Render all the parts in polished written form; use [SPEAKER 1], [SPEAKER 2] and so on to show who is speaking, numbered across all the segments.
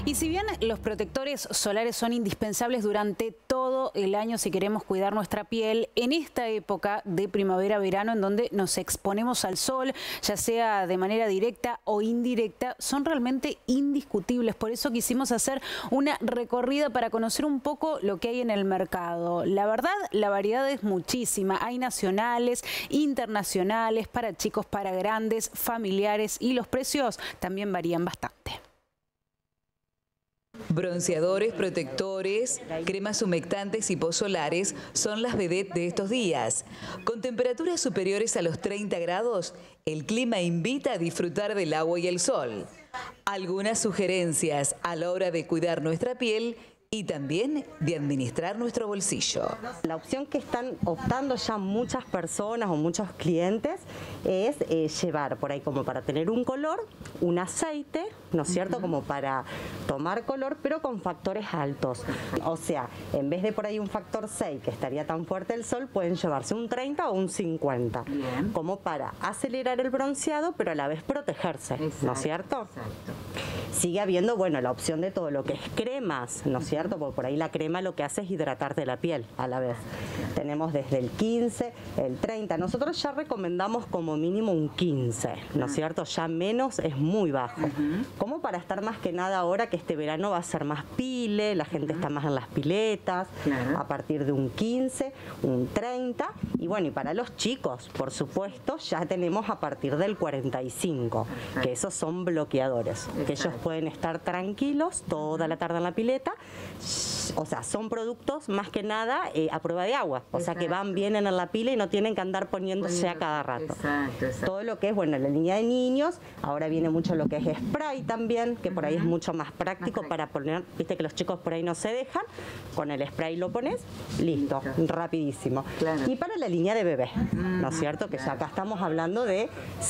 [SPEAKER 1] Y si bien los protectores solares son indispensables durante todo el año si queremos cuidar nuestra piel, en esta época de primavera-verano en donde nos exponemos al sol, ya sea de manera directa o indirecta, son realmente indiscutibles. Por eso quisimos hacer una recorrida para conocer un poco lo que hay en el mercado. La verdad, la variedad es muchísima. Hay nacionales, internacionales, para chicos, para grandes, familiares, y los precios también varían bastante.
[SPEAKER 2] Bronceadores, protectores, cremas humectantes y pozolares son las vedettes de estos días. Con temperaturas superiores a los 30 grados, el clima invita a disfrutar del agua y el sol. Algunas sugerencias a la hora de cuidar nuestra piel y también de administrar nuestro bolsillo.
[SPEAKER 3] La opción que están optando ya muchas personas o muchos clientes es llevar por ahí como para tener un color, un aceite, ¿no es cierto? Como para tomar color, pero con factores altos. O sea, en vez de por ahí un factor 6 que estaría tan fuerte el sol, pueden llevarse un 30 o un 50. Bien. Como para acelerar el bronceado, pero a la vez protegerse, exacto, ¿no es cierto? Exacto. Sigue habiendo, bueno, la opción de todo lo que es cremas, ¿no es cierto? Porque por ahí la crema lo que hace es hidratarte la piel a la vez. Tenemos desde el 15, el 30. Nosotros ya recomendamos como mínimo un 15, ¿no es cierto? Ya menos es muy bajo. Como para estar más que nada ahora que este verano va a ser más pile, la gente está más en las piletas, a partir de un 15, un 30. Y bueno, y para los chicos, por supuesto, ya tenemos a partir del 45, que esos son bloqueadores, que ellos pueden estar tranquilos toda la tarde en la pileta. O sea, son productos más que nada a prueba de agua, o sea que van, vienen en la pila y no tienen que andar poniéndose a cada rato. Exacto. Todo lo que es, bueno, la línea de niños, ahora viene mucho lo que es spray también, que por ahí es mucho más práctico para poner, viste que los chicos por ahí no se dejan, con el spray lo pones, listo, rapidísimo. Y para la línea de bebé, ¿no es cierto? Que ya acá estamos hablando de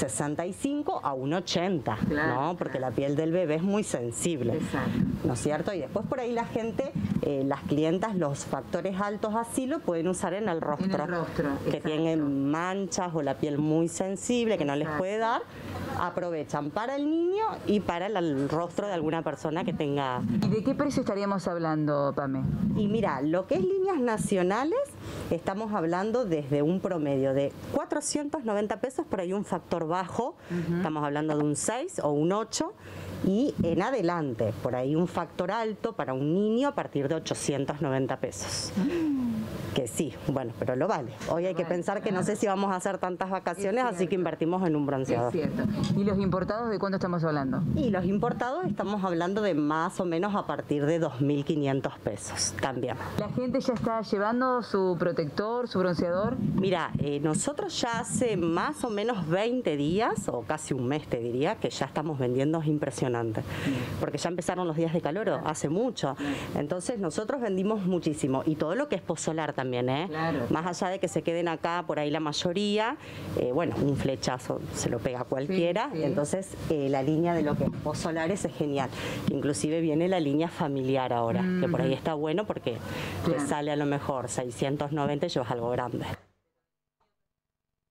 [SPEAKER 3] 65 a 1,80, ¿no? Porque la piel del bebé es muy sensible, ¿no es cierto? Y después por ahí la gente, las clientas, los factores altos así lo pueden usar en el rostro, que tienen manchas o la piel muy sensible que no les puede dar, aprovechan para el niño y para el rostro de alguna persona que tenga.
[SPEAKER 2] ¿Y de qué precio estaríamos hablando, Pame?
[SPEAKER 3] Y mira, lo que es líneas nacionales, estamos hablando desde un promedio de 490 pesos, por ahí un factor bajo, estamos hablando de un 6 o un 8, y en adelante, por ahí un factor alto para un niño a partir de 890 pesos. Que sí, bueno, pero lo vale. Hoy hay que pensar que no sé si vamos a hacer tantas vacaciones, así que invertimos en un bronceador.
[SPEAKER 2] Es cierto. ¿Y los importados de cuánto estamos hablando?
[SPEAKER 3] Y los importados estamos hablando de más o menos a partir de 2.500 pesos también.
[SPEAKER 2] ¿La gente ya está llevando su protector, su bronceador?
[SPEAKER 3] Mira, nosotros ya hace más o menos 20 días, o casi un mes te diría, que ya estamos vendiendo, es impresionante. Porque ya empezaron los días de calor hace mucho. Entonces nosotros vendimos muchísimo. Y todo lo que es pozolar también, más allá de que se queden acá por ahí la mayoría, bueno, un flechazo se lo pega a cualquiera, entonces la línea de lo que es pozolares es genial, inclusive viene la línea familiar ahora, que por ahí está bueno porque te sale a lo mejor 690 y llevas algo grande.